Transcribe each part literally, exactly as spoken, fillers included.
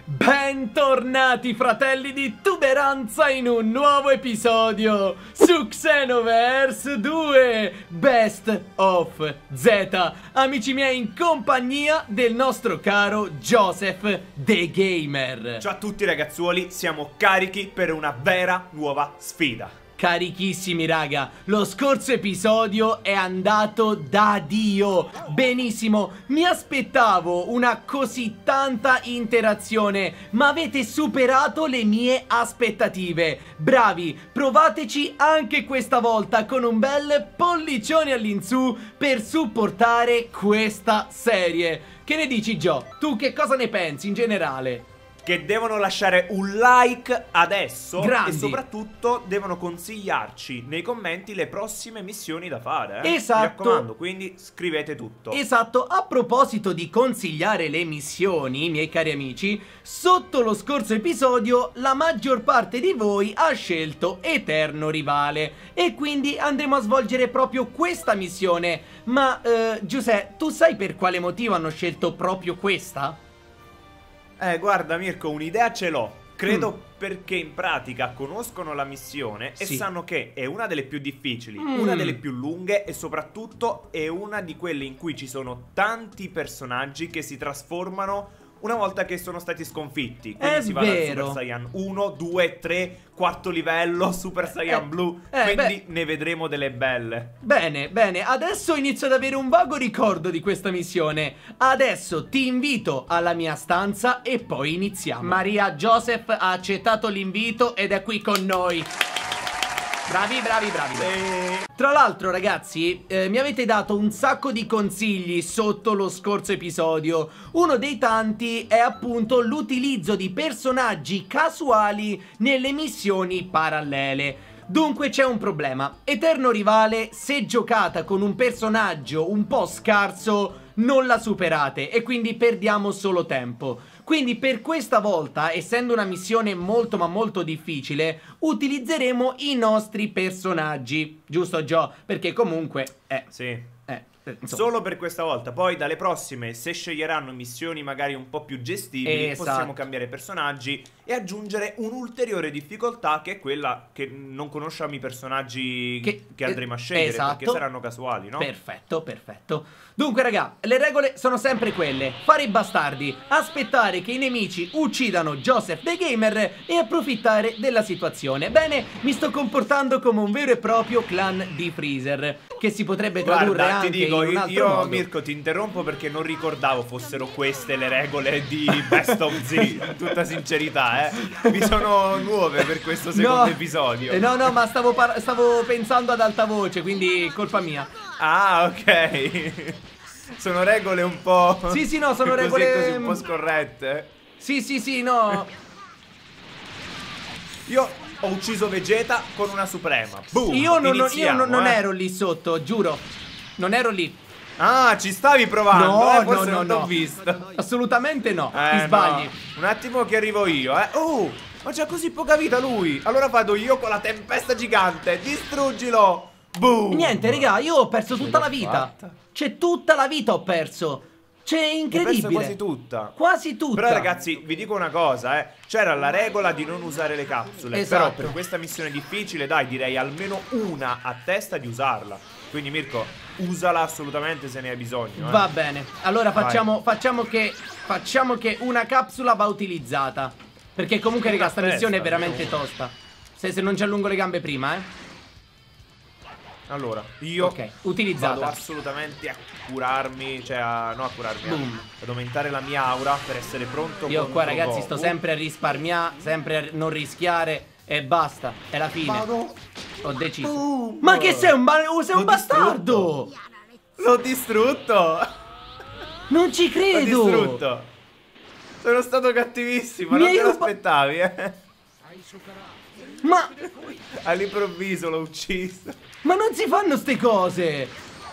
Bentornati fratelli di tuberanza in un nuovo episodio su Xenoverse due Best of Z. Amici miei, in compagnia del nostro caro Joseph The Gamer. Ciao a tutti ragazzuoli, siamo carichi per una vera nuova sfida. Carichissimi raga, lo scorso episodio è andato da Dio. Benissimo, mi aspettavo una così tanta interazione, ma avete superato le mie aspettative. Bravi, provateci anche questa volta con un bel pollicione all'insù per supportare questa serie. Che ne dici Gio? Tu che cosa ne pensi in generale? Che devono lasciare un like adesso. Grandi. E soprattutto devono consigliarci nei commenti le prossime missioni da fare, eh? Esatto. Mi raccomando, quindi scrivete tutto. Esatto, a proposito di consigliare le missioni, miei cari amici, sotto lo scorso episodio la maggior parte di voi ha scelto Eterno Rivale e quindi andremo a svolgere proprio questa missione. Ma eh, Giuseppe, tu sai per quale motivo hanno scelto proprio questa? Eh, guarda Mirko, un'idea ce l'ho. Credo Mm. perché in pratica conoscono la missione e Sì. sanno che è una delle più difficili, Mm. una delle più lunghe e soprattutto è una di quelle in cui ci sono tanti personaggi che si trasformano una volta che sono stati sconfitti. Quindi È si va dal vero. Super Saiyan uno, due, tre, quarto livello, Super Saiyan Eh, Blue. eh, Quindi beh. ne vedremo delle belle. Bene, bene, adesso inizio ad avere un vago ricordo di questa missione. Adesso ti invito alla mia stanza e poi iniziamo. Maria Joseph ha accettato l'invito ed è qui con noi. Bravi, bravi, bravi. E... Tra l'altro ragazzi, eh, mi avete dato un sacco di consigli sotto lo scorso episodio. Uno dei tanti è appunto l'utilizzo di personaggi casuali nelle missioni parallele. Dunque c'è un problema. Eterno Rivale, se giocata con un personaggio un po' scarso, non la superate e quindi perdiamo solo tempo. Quindi per questa volta, essendo una missione molto ma molto difficile, utilizzeremo i nostri personaggi. Giusto Gio? Perché comunque... Eh, Sì. eh, eh, insomma. Solo per questa volta. Poi dalle prossime, se sceglieranno missioni magari un po' più gestibili, Esatto. possiamo cambiare personaggi e aggiungere un'ulteriore difficoltà, che è quella che non conosciamo i personaggi che, Che- andremo a scegliere, esatto. perché saranno casuali, no? Perfetto, perfetto. Dunque raga, le regole sono sempre quelle: fare i bastardi, aspettare che i nemici uccidano Joseph The Gamer e approfittare della situazione. Bene, mi sto comportando come un vero e proprio clan di Freezer, che si potrebbe tradurre Guarda, anche ti dico, in un io, altro io, modo. Mirko, ti interrompo perché non ricordavo fossero queste le regole di Best of Z, in tutta sincerità, eh. Mi sono nuove per questo secondo No, episodio. eh, no, no, ma stavo, par- stavo pensando ad alta voce, quindi colpa mia. Ah, ok. Sono regole un po'... Sì, sì, no, sono così, regole- così un po' scorrette. Sì, sì, sì, no. Io ho ucciso Vegeta con una suprema. Boom. Io non, io Iniziamo, non, non eh. ero lì sotto, giuro. Non ero lì. Ah, ci stavi provando? No, eh? Forse no, no, non t'ho no. visto. Assolutamente no. Eh, Ti sbagli. no. Un attimo che arrivo io, eh. Oh, ma c'ha così poca vita lui. Allora vado io con la tempesta gigante. Distruggilo. Boom. Niente, raga, io ho perso tutta l'ho la vita. fatta. C'è tutta la vita ho perso. C'è Ho incredibile. perso quasi tutta. Quasi tutta. Però ragazzi, vi dico una cosa, eh. C'era la regola di non usare le capsule. Esatto. Però per questa missione difficile, dai, direi almeno una a testa di usarla. Quindi Mirko, usala assolutamente se ne hai bisogno, eh. Va bene. Allora Vai. facciamo, facciamo che facciamo che una capsula va utilizzata. Perché comunque, raga, sta Una missione è testa, veramente almeno tosta. Se, se non ci allungo le gambe prima, eh. Allora, io Ok, utilizzata. vado assolutamente a curarmi, cioè a, no a curarmi, eh, Boom. ad aumentare la mia aura per essere pronto. Io qua, contro ragazzi, Goku. sto sempre a risparmiare, sempre a non rischiare e basta. È la fine. Vado. Ho deciso. Boom. Ma che sei un, ba- oh, sei un L'ho bastardo! L'ho distrutto! Non ci L'ho credo! distrutto! Sono stato cattivissimo, Mi non hai te lo ruba- aspettavi, eh? Ma, All'improvviso l'ho ucciso. ma non si fanno ste cose!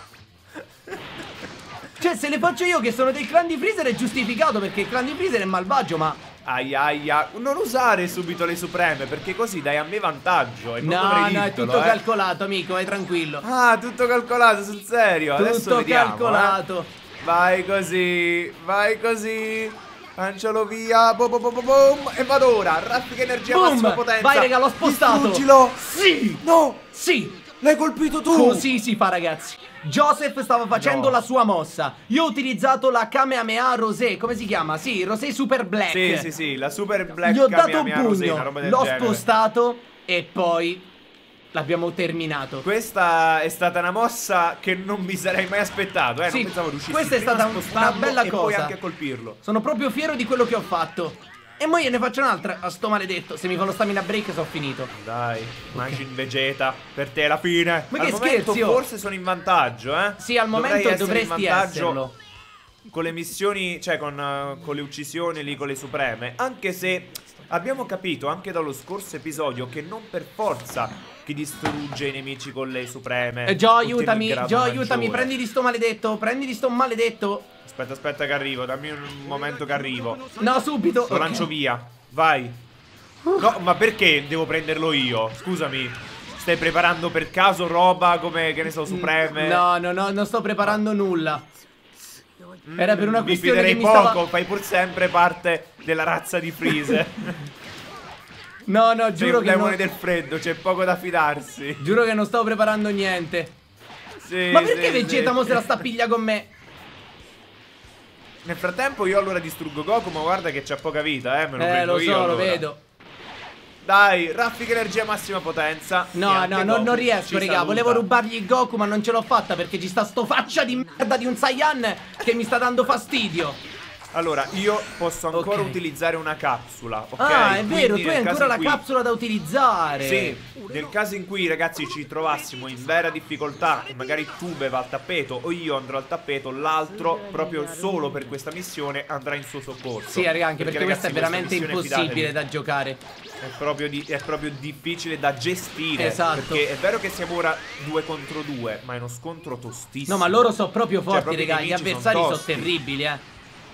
Cioè, se le faccio io che sono del clan di Freezer è giustificato, perché il clan di Freezer è malvagio, ma... Aia aia. Non usare subito le supreme, perché così dai a me vantaggio e non No, dovrei no, è dirtelo, tutto eh. calcolato, amico, vai tranquillo. Ah, tutto calcolato, sul serio. Adesso Tutto vediamo, calcolato. eh. Vai così, vai così. Lancialo via. Boom, boom, boom, boom. E vado ora. Raffica energia Boom. massima potenza. Vai, raga, l'ho spostato. Distruggilo. Sì. No. Sì. L'hai colpito tu. Così si fa, ragazzi. Joseph stava facendo No. la sua mossa. Io ho utilizzato la Kamehameha Rosé. Come si chiama? Sì, Rosé Super Black. Sì, sì, sì. La super black Gli ho dato un Kamehameha Rosé, una roba pugno, del l'ho genere. spostato e poi l'abbiamo terminato. Questa è stata una mossa che non mi sarei mai aspettato, eh. Sì, non pensavo riuscissi questa è prima stata a un- spostarlo una bella e poi cosa. anche a colpirlo. Sono proprio fiero di quello che ho fatto. E mo gliene ne faccio un'altra a sto maledetto. Se mi fa lo stamina break sono finito. Dai, Majin Vegeta, per te è la fine. Ma al che momento scherzi, oh. forse sono in vantaggio, eh. Sì, al Dovrei momento essere dovresti in vantaggio esserlo. con le missioni, cioè con, uh, con le uccisioni lì, con le supreme. Anche se abbiamo capito anche dallo scorso episodio che non per forza chi distrugge i nemici con le supreme Eh, Gio, ottiene il aiutami, grado Gio, aiutami, maggiore. prendi di sto maledetto, prendi di sto maledetto. Aspetta, aspetta che arrivo, dammi un momento che arrivo. No, subito. Lo Ok. lancio via, vai. No, ma perché devo prenderlo io? Scusami. Stai preparando per caso roba come, che ne so, supreme? No, no, no, non sto preparando nulla. Mm, Era per una mi questione fiderei che mi poco, stava... fai pur sempre parte della razza di Freeze. No, no, Sei giuro un che demone non... del freddo, c'è poco da fidarsi. Giuro che non stavo preparando niente. Sì, Ma perché sì, Vegeta sì. mo se la sta a piglia con me? Nel frattempo io allora distruggo Goku, ma guarda che c'ha poca vita, eh, me lo Eh, prendo lo io so, lo allora. vedo. Dai, raffica energia massima potenza. E No, anche no, no, Goku non riesco, ci raga. saluta. Volevo rubargli il Goku, ma non ce l'ho fatta perché ci sta sto faccia di merda di un Saiyan che mi sta dando fastidio. Allora, io posso ancora Ok. utilizzare una capsula, ok? Ah, è vero, Quindi tu hai nel ancora caso la in cui- capsula da utilizzare. Sì, nel caso in cui ragazzi ci trovassimo in vera difficoltà e magari tu beva al tappeto o io andrò al tappeto, l'altro proprio solo per questa missione andrà in suo soccorso. Sì, raga, anche perché, ragazzi, questa è veramente missione, impossibile fidatevi, da giocare. È proprio, di- è proprio difficile da gestire. Esatto. Perché è vero che siamo ora due contro due, ma è uno scontro tostissimo. No, ma loro sono proprio Cioè, forti, proprio i raga. Gli nemici son avversari sono tosti. terribili, eh.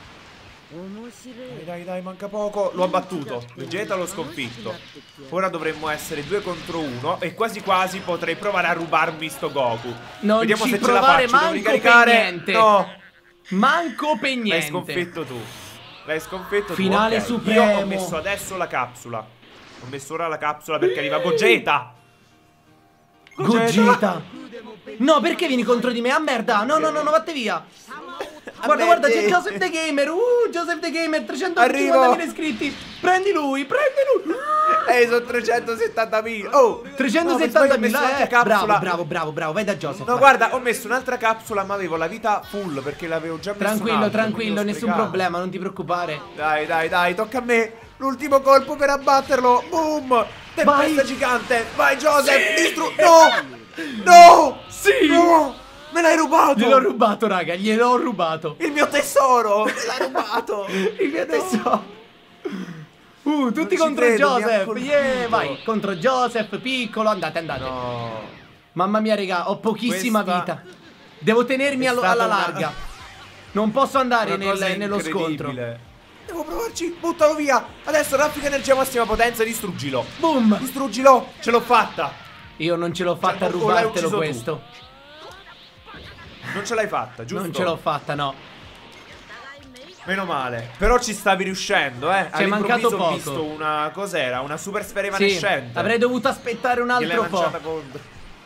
Dai, dai, dai, manca poco. L'ho abbattuto. Vegeta l'ho sconfitto. Ora dovremmo essere due contro uno. E quasi quasi potrei provare a rubarmi sto Goku. Non Vediamo ci se ce la provare faccio. Devo manco ricaricare. per niente. No, Manco per niente. l'hai sconfitto tu. L'hai sconfitto Finale tu. Ok. supremo. Io ho messo adesso la capsula. Ho messo ora la capsula perché arriva Gogeta. Gogeta. No, perché vieni contro di me? Ah, merda. No, no, no, no, vatte via. Guarda, guarda, c'è Joseph the Gamer. Uh, Joseph the Gamer, trecentocinquantamila iscritti. Prendi lui, prendi lui. Ehi, sono trecentosettantamila. Oh, trecentosettantamila, no, eh. Bravo, bravo, bravo, bravo. Vai da Joseph. No, vai. guarda, ho messo un'altra capsula, ma avevo la vita full perché l'avevo già messo. Tranquillo, un'altra, tranquillo, quindi l'ho nessun sprecato. problema, non ti preoccupare. Dai, dai, dai, tocca a me. L'ultimo colpo per abbatterlo. Boom! Tempesta Vai. gigante. Vai, Joseph. Distru... No! No! Sì! No! Me l'hai rubato! Gliel'ho rubato, raga, gliel'ho rubato. Il mio tesoro! Me l'hai rubato! Il mio tesoro. Uh, tutti ci contro credo, mi ha Joseph. colpito. Yeah, vai, contro Joseph, piccolo, andate, andate. No. Mamma mia, raga, ho pochissima Questa vita. Devo tenermi è allo- stata alla una- larga. Non posso andare Una cosa nel- nello scontro. incredibile. Devo provarci, buttalo via. Adesso raffica energia massima potenza e distruggilo. Boom. Distruggilo, ce l'ho fatta. Io non ce l'ho fatta a Cioè, o l'hai rubartelo ucciso tu? questo. Non ce l'hai fatta, giusto? Non ce l'ho fatta, no. Meno male. Però ci stavi riuscendo, eh. Ci è mancato All'improvviso ho poco. visto una... Cos'era? Una super sfera Sì, evanescente. avrei dovuto aspettare un Gliel'hai altro lanciata po'. contro.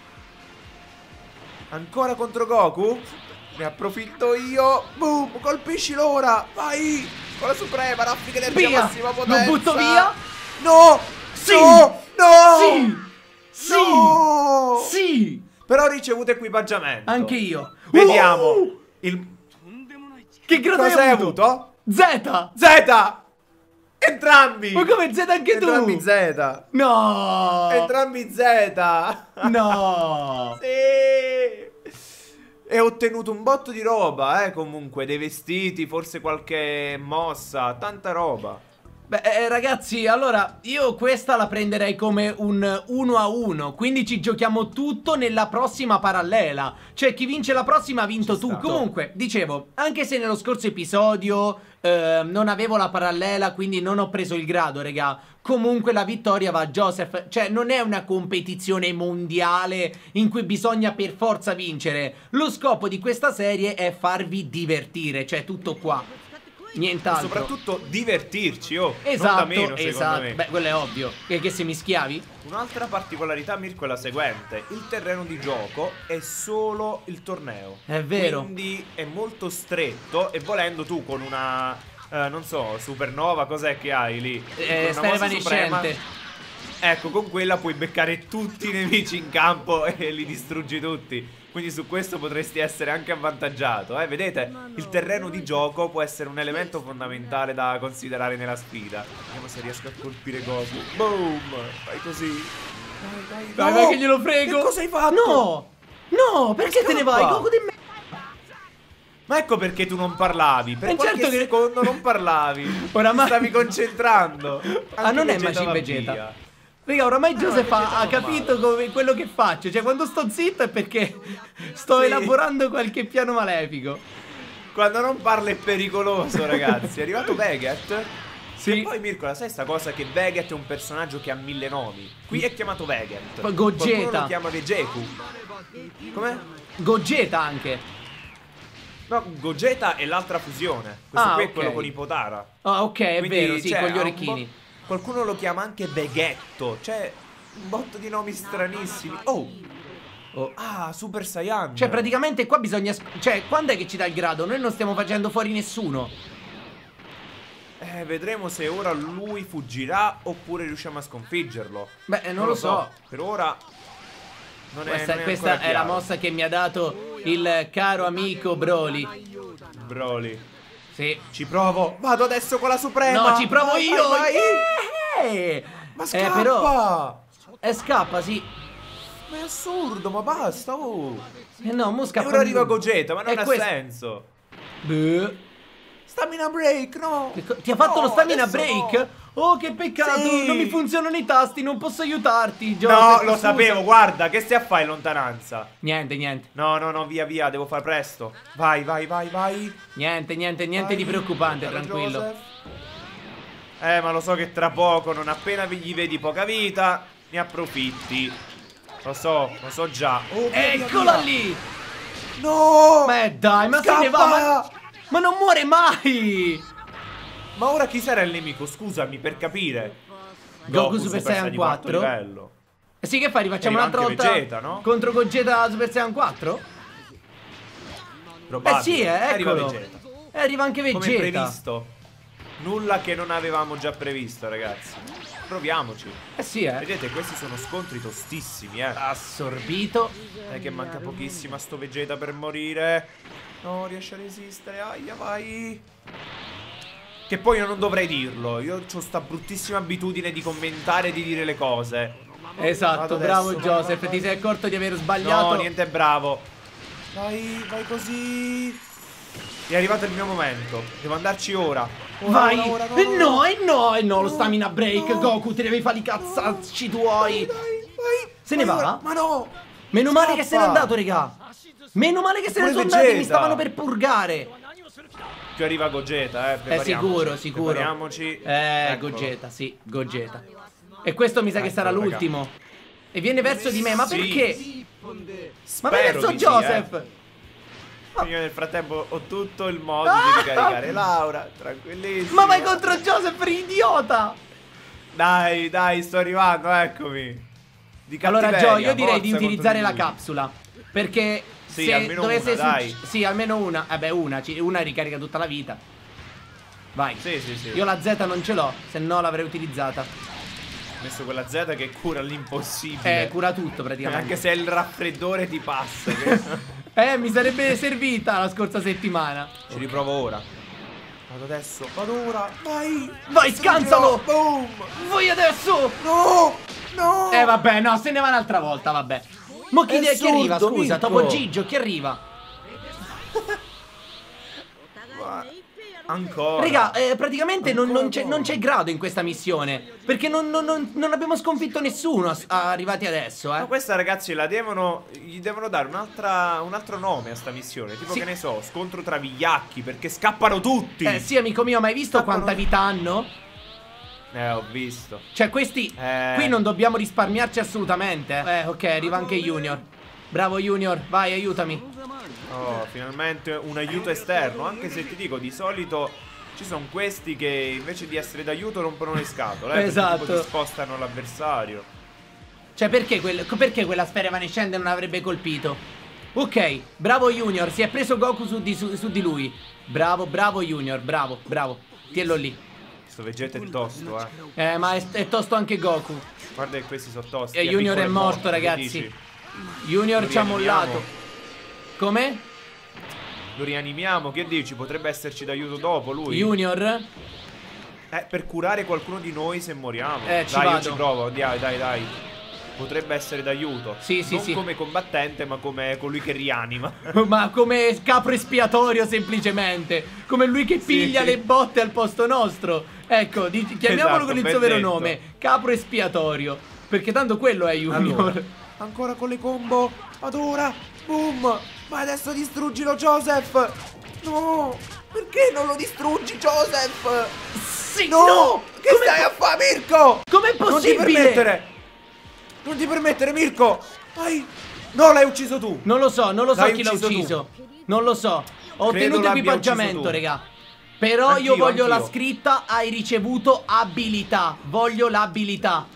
Ancora contro Goku? Ne approfitto io. Boom, colpiscilo ora. Vai. Con la suprema, raffica energia Via. massima potenza. Lo butto via? No. Sì. No. No. Sì. Sì. No. Sì. Però ho ricevuto equipaggiamento. Anche io. Vediamo. Uh! Il... Che grado Cosa hai hai avuto? avuto? Z. Z. Entrambi. Ma come Z anche tu? Entrambi Z. No. Entrambi Z. No. Sì. E ho ottenuto un botto di roba, eh, comunque, dei vestiti, forse qualche mossa, tanta roba. Beh, eh, ragazzi, allora io questa la prenderei come un uno a uno. Quindi ci giochiamo tutto nella prossima parallela. Cioè, chi vince la prossima ha vinto Ci sta. tutto. Comunque, dicevo, anche se nello scorso episodio eh, non avevo la parallela, quindi non ho preso il grado, raga, comunque la vittoria va a Joseph. Cioè, non è una competizione mondiale in cui bisogna per forza vincere. Lo scopo di questa serie è farvi divertire, cioè tutto qua. Nient'altro. E soprattutto divertirci, oh. Esatto, non da meno, esatto. secondo me. Beh, quello è ovvio. Che, che se mi schiavi? Un'altra particolarità, Mirko, è la seguente. Il terreno di gioco è solo il torneo. È vero. Quindi è molto stretto. E volendo tu con una, eh, non so, supernova, cos'è che hai lì? Eh, Con una mossa evanescente. suprema, ecco, con quella puoi beccare tutti i nemici in campo e li distruggi tutti. Quindi su questo potresti essere anche avvantaggiato, eh? Vedete? Il terreno di gioco può essere un elemento fondamentale da considerare nella sfida. Vediamo se riesco a colpire Goku. Boom! Fai così. Vai, vai, Vai, no! vai che glielo frego. Che cosa hai fatto? No! No, perché te ne vai? scappa. Goku di me. Ma ecco perché tu non parlavi. Per Eh, qualche certo che- secondo non parlavi. Oramai- Ti stavi concentrando. Ah, non è Anche Majin va Vegeta. via. Raga, oramai no, Joseph Vegeta ha, ha normale. capito come, quello che faccio. Cioè, quando sto zitto è perché sto Sì. elaborando qualche piano malefico. Quando non parla è pericoloso, ragazzi. È arrivato Veget. Sì. E poi Mirko, la sai sta cosa che Veget è un personaggio che ha mille nomi. Qui è chiamato Veget. Poi Gogeta. Qualcuno lo chiama Vegeku. Com'è? Gogeta anche. No, Gogeta è l'altra fusione. Questo Ah, qui è ok. quello con Ipotara. Ah, ok, è Quindi, vero, sì, cioè, con gli ha un orecchini. bo- Qualcuno lo chiama anche Veghetto. Cioè, un botto di nomi stranissimi. Oh! Oh. Ah, Super Saiyan. Cioè, praticamente qua bisogna... sc- Cioè, quando è che ci dà il grado? Noi non stiamo facendo fuori nessuno. Eh, vedremo se ora lui fuggirà oppure riusciamo a sconfiggerlo. Beh, eh, non, lo so. Per ora non è, Questa, non è questa ancora è la chiaro. mossa che mi ha dato il caro amico Broly. Broly. Sì. Ci provo. Vado adesso con la suprema. No, ci provo Vai, io. vai, vai. Yeah! Ma Eh, scappa. però... Eh, scappa, sì. Ma è assurdo, ma basta. Oh. Eh no, mo E scappa. ora arriva lui. Gogeta, ma non E ha questo- senso. Beh. Stamina break, no. Che co- Ti ha fatto No, lo stamina adesso break? no. Oh, che peccato. Sì. Non mi funzionano i tasti, non posso aiutarti. No, Joseph, lo scusa. sapevo, guarda, che stai a fare in lontananza? Niente, niente. No, no, no, via, via, devo fare presto. Vai, vai, vai, vai. Niente, niente, niente Vai. di preoccupante, Caro tranquillo. Joseph. Eh, ma lo so che tra poco, non appena gli vedi poca vita, ne approfitti. Lo so, lo so già. Oh, via, via, Eccola via. lì. No! Beh, dai, ma se ne va, ma... ma non muore mai. Ma ora chi sarà il nemico? Scusami, per capire. Goku Super Saiyan di quarto quattro? livello. Eh sì, che fai? Rifacciamo Arriva un'altra anche volta Vegeta, no? contro Gogeta Super Saiyan quattro? Probabile. Eh sì, eh, Arriva eccolo. Vegeta. Eh, arriva anche Come Vegeta. previsto. Nulla che non avevamo già previsto, ragazzi. Proviamoci. Eh sì, eh. Vedete, questi sono scontri tostissimi, eh. Assorbito. È che manca pochissimo a sto Vegeta per morire. No, riesce a resistere. Aia, vai. Che poi io non dovrei dirlo. Io ho sta bruttissima abitudine di commentare e di dire le cose. Esatto, Vado bravo adesso, Joseph. vai, vai. Ti sei accorto di aver sbagliato? No, niente bravo. Vai, vai così. È arrivato il mio momento. Devo andarci ora. Ora, Vai. ora, ora, no, Eh no, eh no, eh no, lo No, stamina break. no. Goku, te devi fare i cazzacci tuoi. Dai, vai. Se ne Vai va? ora. Ma no. Meno male che se n'è Scappa. andato, regà. Meno male che se ne Pure sono andati, mi Vegeta. stavano per purgare. Qui arriva Gogeta, eh. Eh, prepariamoci. sicuro, sicuro. Prepariamoci. Eh, Eccolo. Gogeta, sì, Gogeta. E questo mi sa che Eccolo, sarà raga. l'ultimo. E viene verso di me, ma Sì. perché? Ma Spero vai verso di sì, Joseph. eh. Io nel frattempo ho tutto il modo Ah! di ricaricare Laura, tranquillissimo. Ma vai contro Joseph, idiota. Dai, dai, sto arrivando, eccomi. Di Allora, cattiveria, Gio, io direi di forza utilizzare la contro di lui. capsula. Perché Sì, se almeno dovesse una, dai. succe- Sì, almeno una. Vabbè, una, ci- una ricarica tutta la vita. Vai. Sì, sì, sì. Io la Z non ce l'ho, se no l'avrei utilizzata. Ho messo quella Z che cura l'impossibile. Eh, cura tutto praticamente. Anche se il raffreddore ti passa. che- Eh, mi sarebbe servita la scorsa settimana. Ci riprovo ora. Vado adesso, vado ora. Vai. Vai, scansalo. Boom. Voi adesso. No. No. Eh, vabbè, no, se ne va un'altra volta, vabbè. Mo chi, È chi arriva, assurdo, scusa? Mirko. Dopo Gigio, chi arriva? Ma- Ancora. Raga, eh, praticamente non, Ancora non c'è, no. non c'è grado in questa missione. Perché non, non- non- non abbiamo sconfitto nessuno as- arrivati adesso, Ma eh. questa ragazzi la devono. Gli devono dare un'altra. Un altro nome a sta missione. Tipo Sì. che ne so, scontro tra vigliacchi. Perché scappano tutti. Eh, sì, amico mio, ma hai visto Scappano- quanta vita hanno? Eh, ho visto. Cioè, questi... Eh. Qui non dobbiamo risparmiarci assolutamente. Eh, ok, arriva anche Junior. Bravo Junior, vai, aiutami. Oh, finalmente un aiuto esterno. Anche se ti dico, di solito Ci sono questi che invece di essere d'aiuto rompono le scatole, eh, Esatto. perché tipo ti spostano l'avversario. Cioè perché, quel, perché quella sfera evanescente non avrebbe colpito? Ok, bravo Junior, si è preso Goku su di, su, su di lui. Bravo, bravo Junior, bravo, bravo. Tienilo lì. Questo Vegeta è tosto, eh. Eh, ma è, è tosto anche Goku. Guarda che questi sono tosti. E Junior è morto, che ragazzi. dici? Junior Lo ci ha rianimiamo. mollato. Come? Lo rianimiamo, che dici? Potrebbe esserci d'aiuto dopo lui. Junior? Eh, per curare qualcuno di noi se moriamo. Eh, ci dai, io vado. ci provo, dai, dai, dai. Potrebbe essere d'aiuto. Sì, sì, non sì. come combattente, ma come colui che rianima. Ma come capro espiatorio semplicemente. Come lui che piglia Sì. le botte al posto nostro. Ecco, di- chiamiamolo Esatto, con il ben suo vero detto. nome. Capro espiatorio. Perché tanto quello è Junior. Allora, ancora con le combo. Adora. Boom. Ma adesso distruggilo, Joseph. No. Perché non lo distruggi, Joseph? Sì, No. no! Che Come- stai a fare, Mirko? Com'è Non ti possibile? permettere. Non ti permettere, Mirko. Vai. No, l'hai ucciso tu. Non lo so, non lo so L'hai chi l'ha ucciso tu. ucciso. Non lo so. Ho Credo ottenuto l'abbia equipaggiamento, ucciso tu. raga. Però io Anch'io, voglio la anch'io. scritta hai ricevuto abilità. Voglio l'abilità.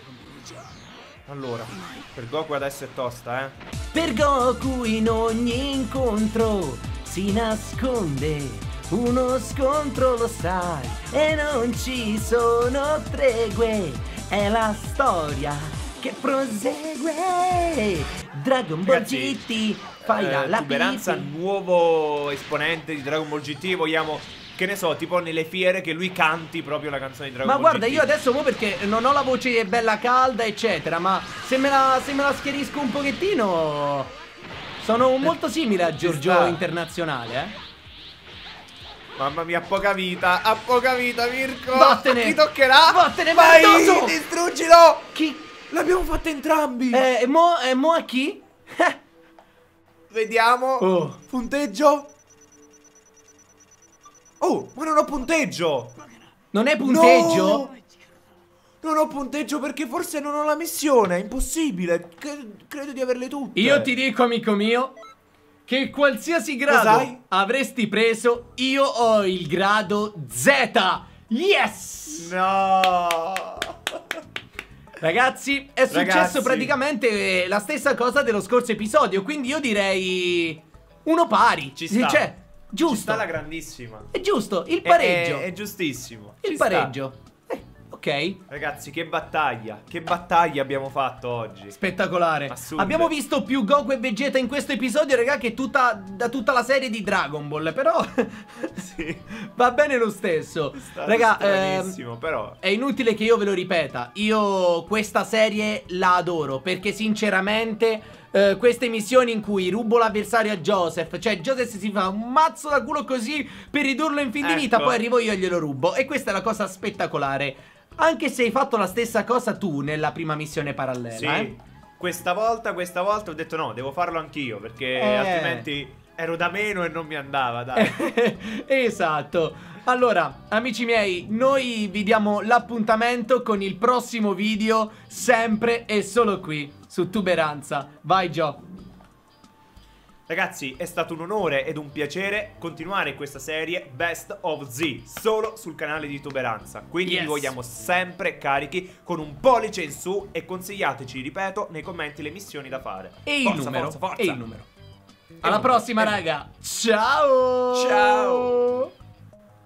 Allora, per Goku adesso è tosta, eh. Per Goku in ogni incontro si nasconde uno scontro, lo sai, e non ci sono tregue. È la storia che prosegue. Dragon Ball Ragazzi, G T, fai eh, la Tuberanza, pipì. nuovo esponente di Dragon Ball G T. Vogliamo, che ne so, tipo nelle fiere che lui canti proprio la canzone di Dragon Ma Ball guarda, G T. io adesso mo perché non ho la voce bella calda, eccetera, ma se me la, se me la schierisco un pochettino, sono molto simile a Giorgio sta. Internazionale, eh. Mamma mia, ha poca vita, ha poca vita, Mirko. Vattene. Ti toccherà. Vattene, vai, merdoso. distruggilo. Chi? L'abbiamo fatto entrambi. Eh, e mo, e mo a chi? Eh, Vediamo. Oh. Punteggio. Oh, ma non ho punteggio. non è punteggio? No! Non ho punteggio perché forse non ho la missione. È impossibile. Cre- credo di averle tutte. Io ti dico, amico mio, che qualsiasi grado Cos'hai? avresti preso, io ho il grado Z. Yes! No. Ragazzi, è successo Ragazzi. praticamente la stessa cosa dello scorso episodio, quindi io direi uno pari. Ci sta. Cioè, giusto. Ci sta la grandissima. È giusto, il È- pareggio. È, è giustissimo. il Ci sta. pareggio. Eh, ok. Ragazzi, che battaglia. Che battaglia abbiamo fatto oggi. Spettacolare. Assurdo. Abbiamo visto più Goku e Vegeta in questo episodio, raga, che tutta, da tutta la serie di Dragon Ball. Però Sì. va bene lo stesso. È stato Raga, ehm, stranissimo, però. è inutile che io ve lo ripeta. Io questa serie la adoro perché sinceramente eh, queste missioni in cui rubo l'avversario a Joseph, cioè Joseph si fa un mazzo da culo così per ridurlo in fin di vita, Ecco. poi arrivo io e glielo rubo. E questa è la cosa spettacolare. Anche se hai fatto la stessa cosa tu nella prima missione parallela, Sì. eh? Questa volta, questa volta ho detto no, devo farlo anch'io. Perché Eh. altrimenti ero da meno e non mi andava, dai. Esatto. Allora, amici miei, noi vi diamo l'appuntamento con il prossimo video, sempre e solo qui, su Tuberanza. Vai Gio. Ragazzi, è stato un onore ed un piacere continuare questa serie Best of Z solo sul canale di Tuberanza. Quindi Yes. vi vogliamo sempre carichi con un pollice in su e consigliateci, ripeto, nei commenti le missioni da fare. E il Forza, numero. forza, forza. E il numero. Alla numero, prossima, e- raga. Ciao. Ciao.